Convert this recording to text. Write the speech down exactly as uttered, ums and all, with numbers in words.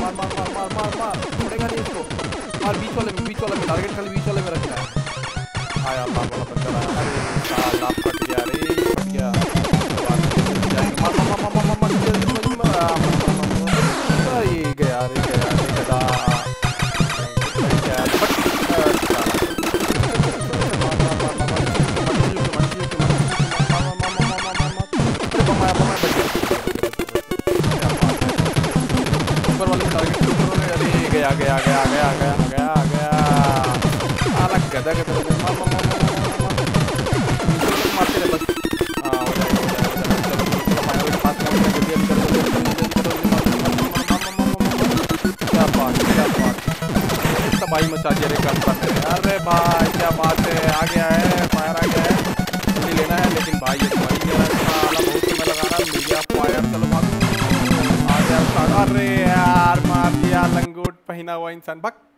मार मार मार मार मार मार छोड़ेगा नहीं इसको। मार बीच वाले में, बीच वाले में टारगेट खाली बीच वाले में रखना है। आया अल्लाह वाला बंदा आया। अरे साला फट गया रे, फट गया। मार मार मार मार मार ये गया रे, गया रे गधा। गया गया गया गया गया गया गया अलग गधा गधा मार मार मार मारते रहे बस। हाँ हो जाएगा, हो जाएगा। क्या बात क्या बात, तबाही मचा दिया रे गन। अरे भाई क्या बात है, आ गया है फायर, आ गया है नहीं लेना है लेकिन भाई ये तो वही गया साला, बहुत समय लगा रहा, मिल गया फायर। चलो भाग, आ गया। अरे यार मार दिया लंगोट पहना हुआ इंसान, भग।